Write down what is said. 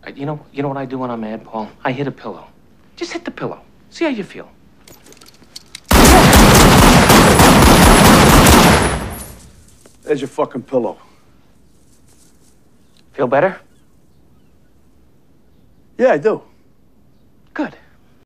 You know what I do when I'm mad, Paul? I hit a pillow. Just hit the pillow. See how you feel. There's your fucking pillow. Feel better? Yeah, I do. Good.